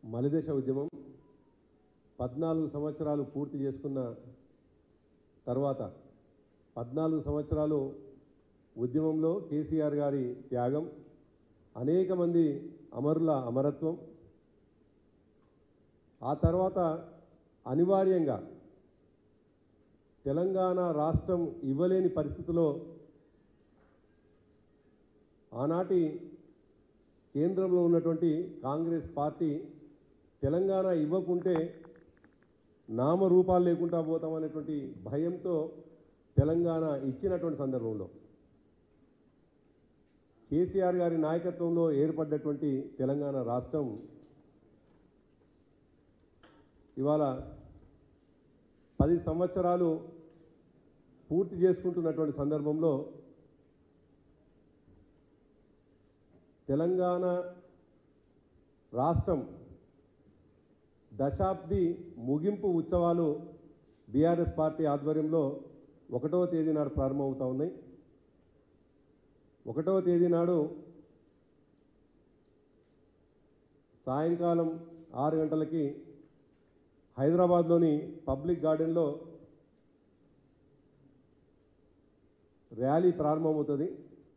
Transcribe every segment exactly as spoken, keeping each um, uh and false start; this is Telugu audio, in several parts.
మలిదశ ఉద్యమం పద్నాలుగు సంవత్సరాలు పూర్తి చేసుకున్న తర్వాత పద్నాలుగు సంవత్సరాలు ఉద్యమంలో కేసీఆర్ గారి త్యాగం, అనేక మంది అమరుల అమరత్వం, ఆ తర్వాత అనివార్యంగా తెలంగాణ రాష్ట్రం ఇవ్వలేని పరిస్థితిలో ఆనాటి కేంద్రంలో ఉన్నటువంటి కాంగ్రెస్ పార్టీ తెలంగాణ ఇవ్వకుంటే నామరూపాలు లేకుండా పోతామనేటువంటి భయంతో తెలంగాణ ఇచ్చినటువంటి సందర్భంలో కేసీఆర్ గారి నాయకత్వంలో ఏర్పడ్డటువంటి తెలంగాణ రాష్ట్రం ఇవాళ పది సంవత్సరాలు పూర్తి చేసుకుంటున్నటువంటి సందర్భంలో తెలంగాణ రాష్ట్రం దశాబ్ది ముగింపు ఉత్సవాలు బీఆర్ఎస్ పార్టీ ఆధ్వర్యంలో ఒకటవ తేదీ నాడు ప్రారంభమవుతూ ఉన్నాయి. ఒకటవ తేదీ నాడు సాయంకాలం ఆరు గంటలకి హైదరాబాద్లోని పబ్లిక్ గార్డెన్లో ర్యాలీ ప్రారంభమవుతుంది.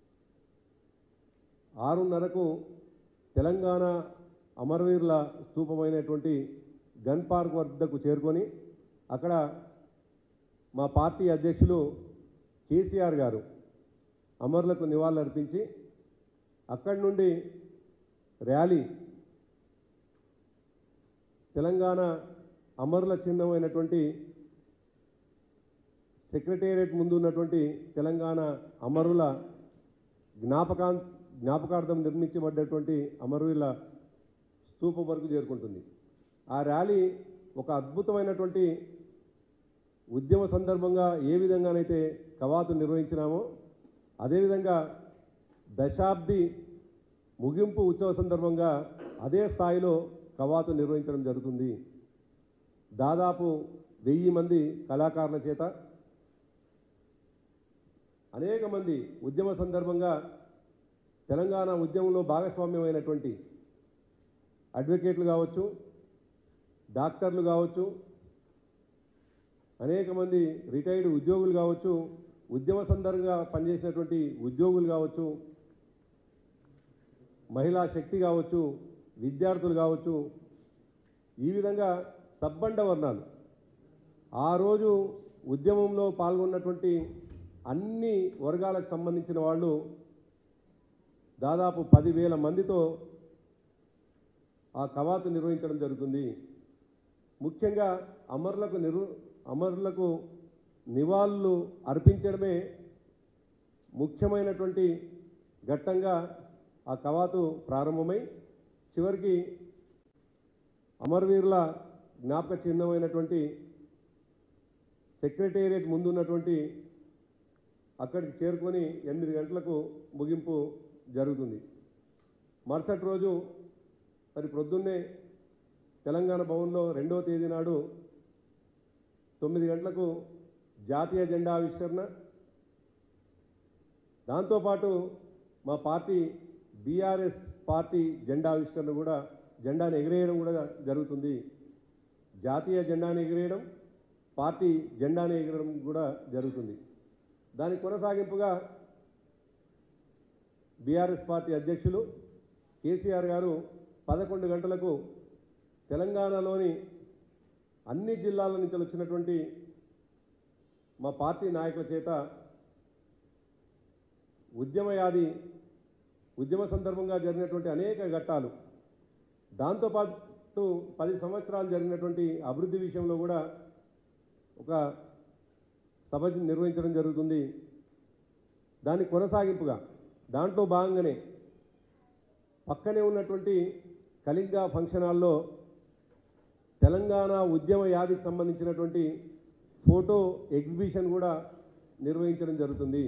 ఆరున్నరకు తెలంగాణ అమరవీరుల స్తూపమైనటువంటి గన్ పార్క్ వద్దకు చేరుకొని అక్కడ మా పార్టీ అధ్యక్షులు కేసీఆర్ గారు అమరులకు నివాళులర్పించి అక్కడి నుండి ర్యాలీ తెలంగాణ అమరుల చిహ్నమైనటువంటి సెక్రటేరియట్ ముందు ఉన్నటువంటి తెలంగాణ అమరుల జ్ఞాపకా జ్ఞాపకార్థం నిర్మించబడ్డటువంటి అమరవీరుల స్తూపం వరకు చేరుకుంటుంది. ఆ ర్యాలీ ఒక అద్భుతమైనటువంటి ఉద్యమ సందర్భంగా ఏ విధంగానైతే కవాతు నిర్వహించినామో అదేవిధంగా దశాబ్ది ముగింపు ఉత్సవ సందర్భంగా అదే స్థాయిలో కవాతు నిర్వహించడం జరుగుతుంది. దాదాపు వెయ్యి మంది కళాకారుల చేత అనేక మంది ఉద్యమ సందర్భంగా తెలంగాణ ఉద్యమంలో భాగస్వామ్యమైనటువంటి అడ్వకేట్లు కావచ్చు, డాక్టర్లు కావచ్చు, అనేక మంది రిటైర్డ్ ఉద్యోగులు కావచ్చు, ఉద్యమ సందర్భంగా పనిచేసినటువంటి ఉద్యోగులు కావచ్చు, మహిళా శక్తి కావచ్చు, విద్యార్థులు కావచ్చు, ఈ విధంగా సబ్బండ వర్ణాలు ఆ రోజు ఉద్యమంలో పాల్గొన్నటువంటి అన్ని వర్గాలకు సంబంధించిన వాళ్ళు దాదాపు పదివేల మందితో ఆ కవాతు నిర్వహించడం జరుగుతుంది. ముఖ్యంగా అమరులకు నిరు అమరులకు నివాళులు అర్పించడమే ముఖ్యమైనటువంటి ఘట్టంగా ఆ కవాతు ప్రారంభమై చివరికి అమరవీరుల జ్ఞాపక చిహ్నమైనటువంటి సెక్రటేరియట్ ముందున్నటువంటి అక్కడికి చేరుకొని ఎనిమిది గంటలకు ముగింపు జరుగుతుంది. మరుసటి రోజు మరి ప్రొద్దున్నే తెలంగాణ భవన్లో రెండవ తేదీ నాడు తొమ్మిది గంటలకు జాతీయ జెండా ఆవిష్కరణ, దాంతోపాటు మా పార్టీ బీఆర్ఎస్ పార్టీ జెండా ఆవిష్కరణ కూడా జెండాను ఎగిరేయడం కూడా జరుగుతుంది. జాతీయ జెండాను ఎగిరేయడం, పార్టీ జెండాను ఎగిరడం కూడా జరుగుతుంది. దాని కొనసాగింపుగా బీఆర్ఎస్ పార్టీ అధ్యక్షులు కేసీఆర్ గారు పదకొండు గంటలకు తెలంగాణలోని అన్ని జిల్లాల నుంచి వచ్చినటువంటి మా పార్టీ నాయకుల చేత ఉద్యమయాది ఉద్యమ సందర్భంగా జరిగినటువంటి అనేక ఘట్టాలు, దాంతోపాటు పది సంవత్సరాలు జరిగినటువంటి అభివృద్ధి విషయంలో కూడా ఒక సభ నిర్వహించడం జరుగుతుంది. దాని కొనసాగింపుగా దాంట్లో భాగంగానే పక్కనే ఉన్నటువంటి కళింగ ఫంక్షన్ హాల్లో తెలంగాణ ఉద్యమ యాదికి సంబంధించినటువంటి ఫోటో ఎగ్జిబిషన్ కూడా నిర్వహించడం జరుగుతుంది.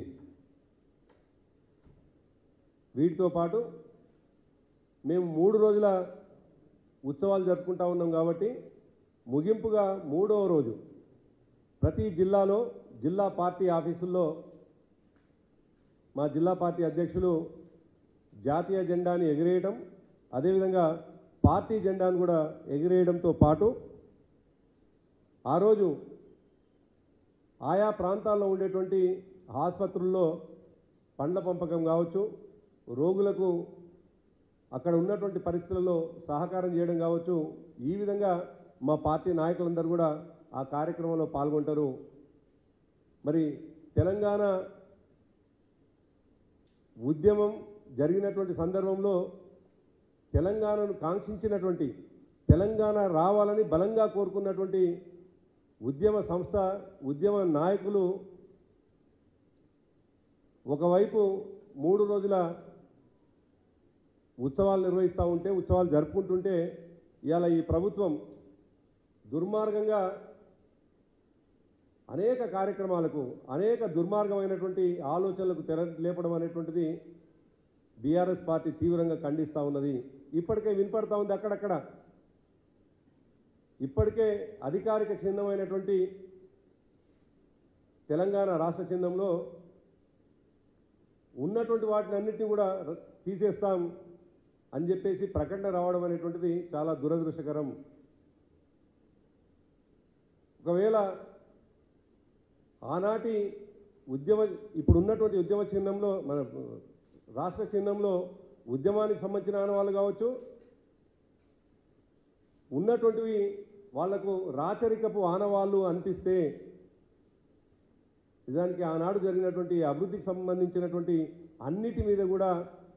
వీటితో పాటు మేము మూడు రోజుల ఉత్సవాలు జరుపుకుంటా ఉన్నాం కాబట్టి ముగింపుగా మూడవ రోజు ప్రతి జిల్లాలో జిల్లా పార్టీ ఆఫీసుల్లో మా జిల్లా పార్టీ అధ్యక్షులు జాతీయ జెండాని ఎగిరేయడం, అదేవిధంగా పార్టీ జెండాను కూడా ఎగిరేయడంతో పాటు ఆ రోజు ఆయా ప్రాంతాల్లో ఉండేటువంటి ఆసుపత్రుల్లో పండ్ల పంపకం కావచ్చు, రోగులకు అక్కడ ఉన్నటువంటి పరిస్థితులలో సహకారం చేయడం కావచ్చు, ఈ విధంగా మా పార్టీ నాయకులందరూ కూడా ఆ కార్యక్రమంలో పాల్గొంటారు. మరి తెలంగాణ ఉద్యమం జరిగినటువంటి సందర్భంలో తెలంగాణను కాంక్షించినటువంటి, తెలంగాణ రావాలని బలంగా కోరుకున్నటువంటి ఉద్యమ సంస్థ, ఉద్యమ నాయకులు ఒకవైపు మూడు రోజుల ఉత్సవాలు నిర్వహిస్తూ ఉంటే, ఉత్సవాలు జరుపుకుంటుంటే, ఇవాళ ఈ ప్రభుత్వం దుర్మార్గంగా అనేక కార్యక్రమాలకు, అనేక దుర్మార్గమైనటువంటి ఆలోచనలకు తెర లేపడం అనేటువంటిది బీఆర్ఎస్ పార్టీ తీవ్రంగా ఖండిస్తూ ఉన్నది. ఇప్పటికే వినపడతా ఉంది అక్కడక్కడ. ఇప్పటికే అధికారిక చిహ్నమైనటువంటి తెలంగాణ రాష్ట్ర చిహ్నంలో ఉన్నటువంటి వాటిని అన్నింటినీ కూడా తీసేస్తాం అని చెప్పేసి ప్రకటన రావడం అనేటువంటిది చాలా దురదృష్టకరం. ఒకవేళ ఆనాటి ఉద్యమ ఇప్పుడు ఉన్నటువంటి ఉద్యమ చిహ్నంలో, మన రాష్ట్ర చిహ్నంలో ఉద్యమానికి సంబంధించిన ఆనవాళ్ళు కావచ్చు, ఉన్నటువంటివి వాళ్లకు రాచరికపు ఆనవాళ్ళు అనిపిస్తే, నిజానికి ఆనాడు జరిగినటువంటి అభివృద్ధికి సంబంధించినటువంటి అన్నిటి మీద కూడా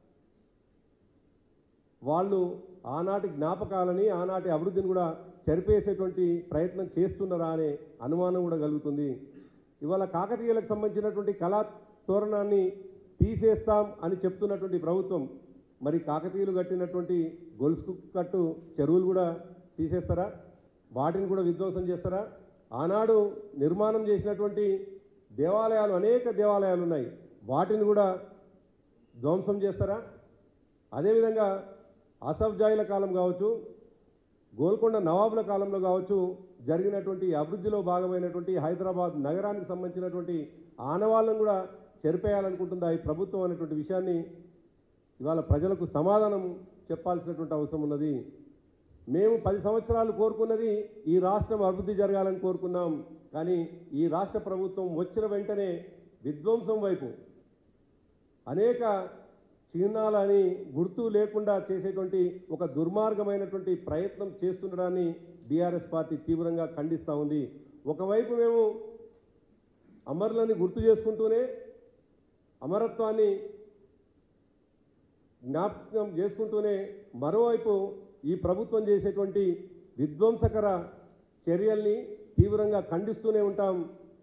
వాళ్ళు ఆనాటి జ్ఞాపకాలని, ఆనాటి అభివృద్ధిని కూడా చెరిపేసేటువంటి ప్రయత్నం చేస్తున్నారా అనే అనుమానం కూడా కలుగుతుంది. ఇవాళ కాకతీయులకు సంబంధించినటువంటి కళా తోరణాన్ని తీసేస్తాం అని చెప్తున్నటువంటి ప్రభుత్వం, మరి కాకతీయులు కట్టినటువంటి గొలుసు కట్టు చెరువులు కూడా తీసేస్తారా? వాటిని కూడా విధ్వంసం చేస్తారా? ఆనాడు నిర్మాణం చేసినటువంటి దేవాలయాలు, అనేక దేవాలయాలు ఉన్నాయి, వాటిని కూడా ధ్వంసం చేస్తారా? అదేవిధంగా అసఫ్జాయిల కాలం కావచ్చు, గోల్కొండ నవాబుల కాలంలో కావచ్చు జరిగినటువంటి అభివృద్ధిలో భాగమైనటువంటి హైదరాబాద్ నగరానికి సంబంధించినటువంటి ఆనవాళ్ళను కూడా చెరిపేయాలనుకుంటుందా ఈ ప్రభుత్వం అనేటువంటి విషయాన్ని ఇవాళ ప్రజలకు సమాధానం చెప్పాల్సినటువంటి అవసరం ఉన్నది. మేము పది సంవత్సరాలు కోరుకున్నది ఈ రాష్ట్రం అభివృద్ధి జరగాలని కోరుకున్నాం. కానీ ఈ రాష్ట్ర ప్రభుత్వం వచ్చిన వెంటనే విధ్వంసం వైపు, అనేక చిహ్నాలని గుర్తు లేకుండా చేసేటువంటి ఒక దుర్మార్గమైనటువంటి ప్రయత్నం చేస్తుండడాన్ని బీఆర్ఎస్ పార్టీ తీవ్రంగా ఖండిస్తూ ఉంది. ఒకవైపు మేము అమరులని గుర్తు చేసుకుంటూనే, అమరత్వాన్ని జ్ఞాపకం చేసుకుంటూనే, మరోవైపు ఈ ప్రభుత్వం చేసేటువంటి విధ్వంసకర చర్యల్ని తీవ్రంగా ఖండిస్తూనే ఉంటాం.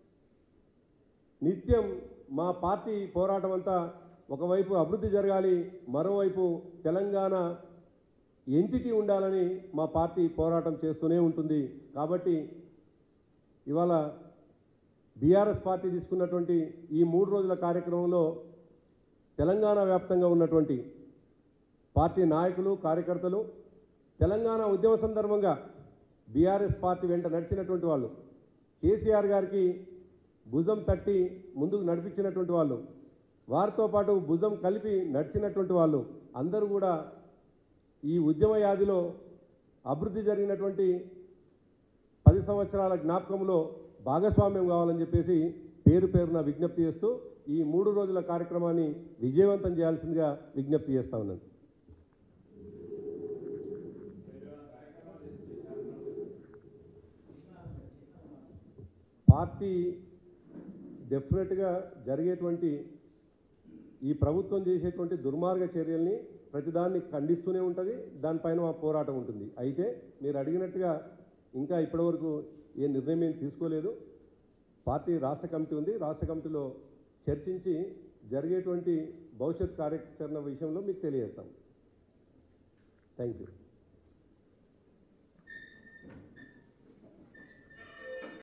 నిత్యం మా పార్టీ పోరాటం అంతా ఒకవైపు అభివృద్ధి జరగాలి, మరోవైపు తెలంగాణ ఎంటిటీ ఉండాలని మా పార్టీ పోరాటం చేస్తూనే ఉంటుంది. కాబట్టి ఇవాళ బీఆర్ఎస్ పార్టీ తీసుకున్నటువంటి ఈ మూడు రోజుల కార్యక్రమంలో తెలంగాణ వ్యాప్తంగా ఉన్నటువంటి పార్టీ నాయకులు, కార్యకర్తలు, తెలంగాణ ఉద్యమ సందర్భంగా బీఆర్ఎస్ పార్టీ వెంట నడిచినటువంటి వాళ్ళు, కేసీఆర్ గారికి భుజం తట్టి ముందుకు నడిపించినటువంటి వాళ్ళు, వారితో పాటు భుజం కలిపి నడిచినటువంటి వాళ్ళు అందరూ కూడా ఈ ఉద్యమ యాదిలో అభివృద్ధి జరిగినటువంటి పది సంవత్సరాల జ్ఞాపకంలో భాగస్వామ్యం కావాలని చెప్పేసి పేరు పేరున విజ్ఞప్తి చేస్తూ ఈ మూడు రోజుల కార్యక్రమాన్ని విజయవంతం చేయాల్సిందిగా విజ్ఞప్తి చేస్తా ఉన్నాను. పార్టీ డెఫినెట్గా జరిగేటువంటి ఈ ప్రభుత్వం చేసేటువంటి దుర్మార్గ చర్యల్ని ప్రతిదాన్ని ఖండిస్తూనే ఉంటుంది. దానిపైన మా పోరాటం ఉంటుంది. అయితే మీరు అడిగినట్టుగా ఇంకా ఇప్పటివరకు ఏ నిర్ణయం ఏం తీసుకోలేదు. పార్టీ రాష్ట్ర కమిటీ ఉంది. రాష్ట్ర కమిటీలో చర్చించి జరిగేటువంటి భవిష్యత్ కార్యాచరణ విషయంలో మీకు తెలియజేస్తాం. Thank you.